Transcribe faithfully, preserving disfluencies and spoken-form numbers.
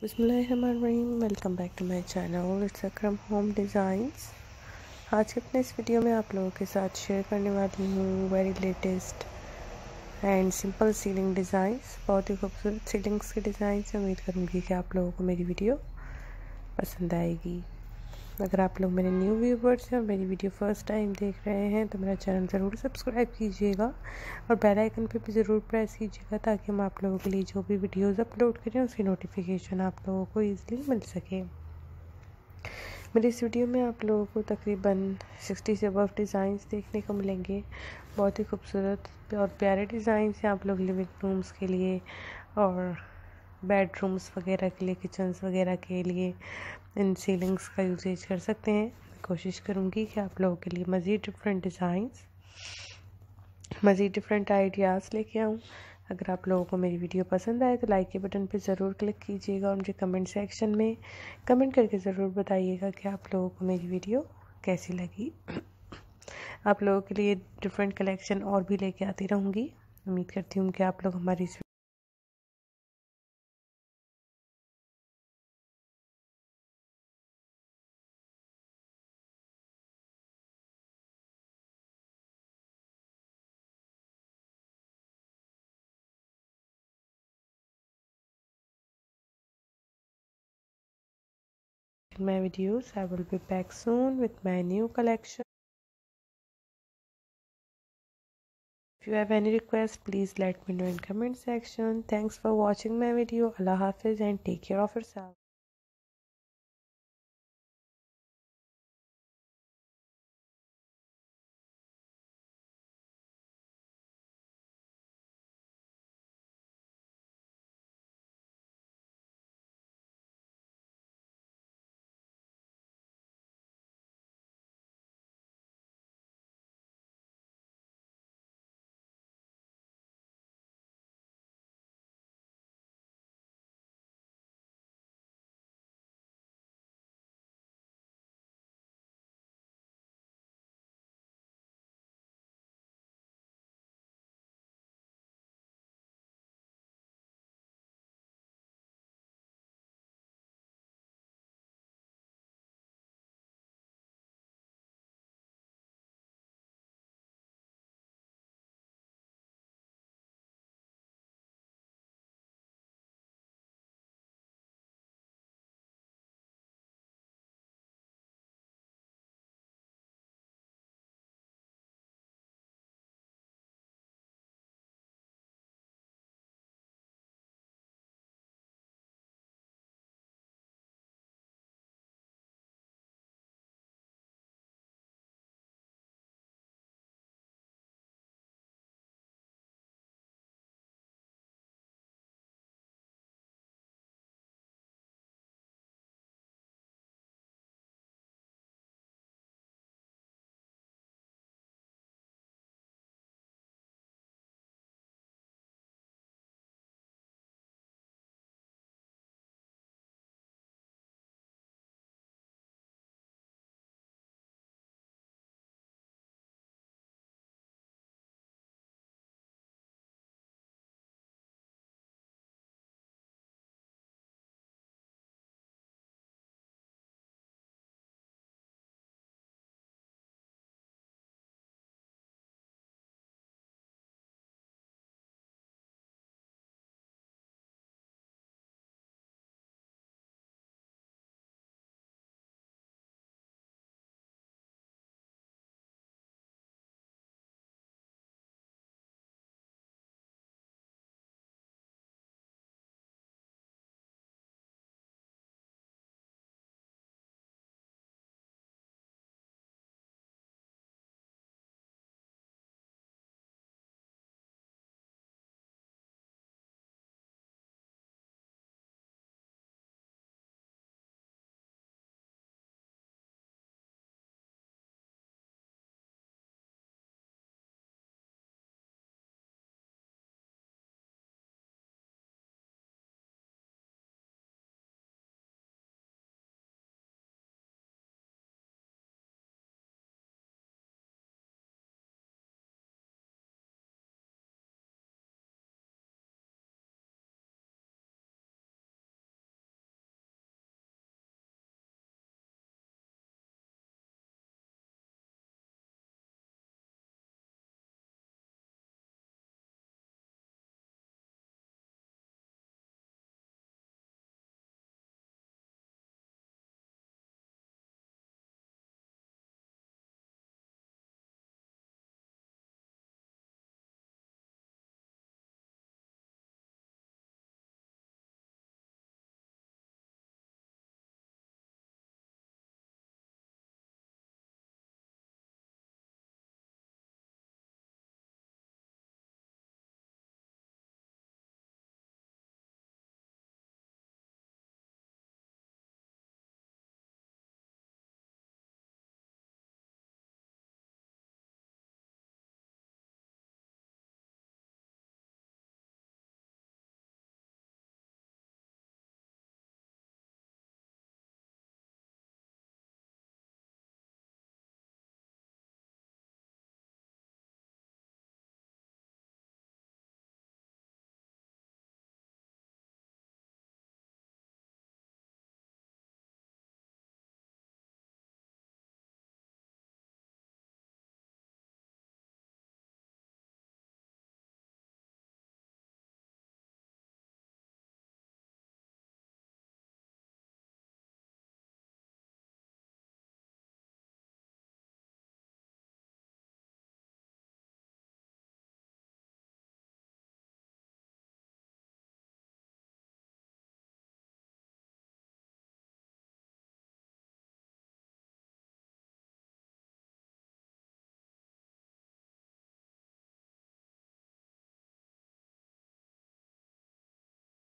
बिस्मिल्लाहिर्रहमानिर्रहीम। Welcome back to my channel it's Akram home designs. आज के अपने इस वीडियो में आप लोगों के साथ शेयर करने वाली हूँ very latest and simple ceiling designs. बहुत ही खूबसूरत सीलिंग्स के डिज़ाइंस। उम्मीद करूँगी कि आप लोगों को मेरी वीडियो पसंद आएगी। अगर आप लोग मेरे न्यू व्यूवर्स हैं और मेरी वीडियो फर्स्ट टाइम देख रहे हैं तो मेरा चैनल ज़रूर सब्सक्राइब कीजिएगा और बेल आइकन पे भी ज़रूर प्रेस कीजिएगा ताकि हम आप लोगों के लिए जो भी वीडियोस अपलोड करें उसकी नोटिफिकेशन आप लोगों को ईज़िली मिल सके। मेरी इस वीडियो में आप लोगों को तकरीबन सिक्सटी से अबव डिज़ाइंस देखने को मिलेंगे। बहुत ही खूबसूरत और प्यारे डिज़ाइंस हैं। आप लोग लिविंग रूम्स के लिए और बेडरूम्स वगैरह के लिए, किचन्स वगैरह के लिए इन सीलिंग्स का यूजेज कर सकते हैं। कोशिश करूँगी कि आप लोगों के लिए मज़ीद डिफरेंट डिज़ाइंस, मज़ीद डिफरेंट आइडियाज़ लेके आऊँ। अगर आप लोगों को मेरी वीडियो पसंद आए तो लाइक के बटन पे ज़रूर क्लिक कीजिएगा और मुझे कमेंट सेक्शन में कमेंट करके ज़रूर बताइएगा कि आप लोगों को मेरी वीडियो कैसी लगी। आप लोगों के लिए डिफरेंट कलेक्शन और भी लेके आती रहूँगी। उम्मीद करती हूँ कि आप लोग हमारी इस my videos. I will be back soon with my new collection. If you have any request, please let me know in comment section. Thanks for watching my video. Allah Hafiz and take care of yourself.